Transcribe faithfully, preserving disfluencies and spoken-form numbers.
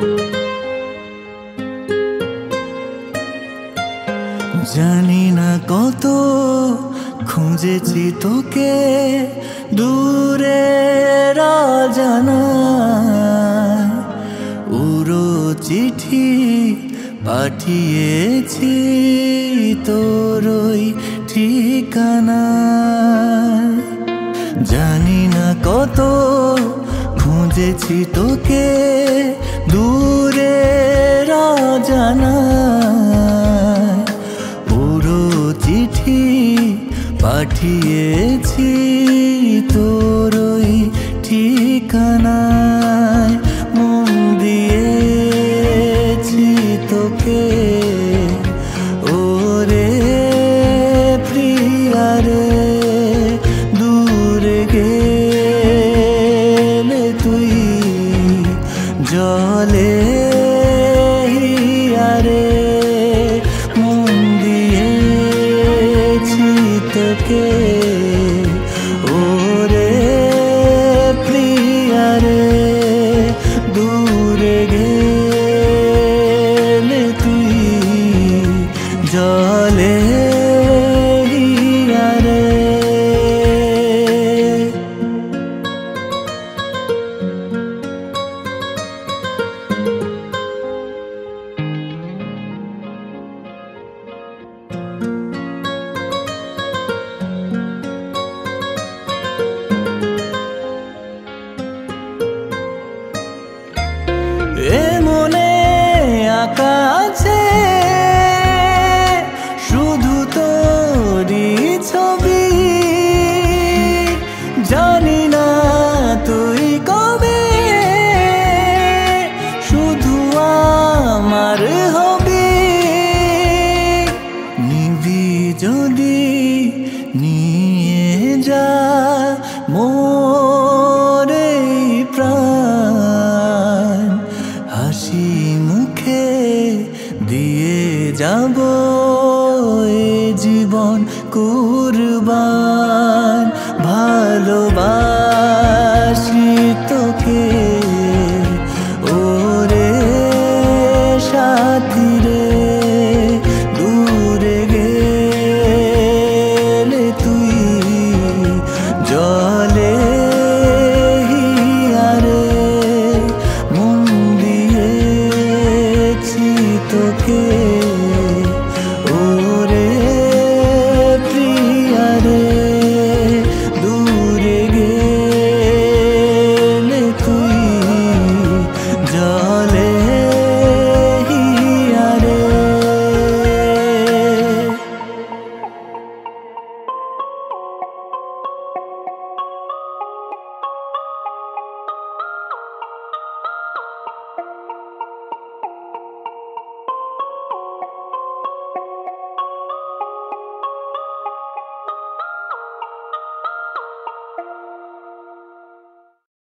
জানি না কত খুঁজেছি তোকে দূরে রাজানায়, উড়ো চিঠি পাঠিয়েছি তোরই ঠিকানায়। জানি না কত খুঁজেছি তোকে দূরে রাজানায়, উড়ো চিঠি পাঠিয়েছি তোরই ঠিকানায়। মন দিয়েছি তোকে ওরে প্রিয়ারে, দূরে গেলে তুই জলে হিয়ারে। মন দিয়েছি তোকে ওরে প্রিয়ারে, দূরে গেলে তুই জলে হিয়ারে। এ মনে আঁকা আছে শুধু তোরই ছবি, জানি না তুই কবে শুধু আমার হবি। নিবি যদি নিয়ে যা মোর এই প্রাণ, হাসি মুখে দিয়ে যাব এ জীবন কুরবান। ভালোবাসি তোকে ওরে সাথী রে, দূরে গেলে তুই জলে হিয়ারে। মন দিয়েছি তোকে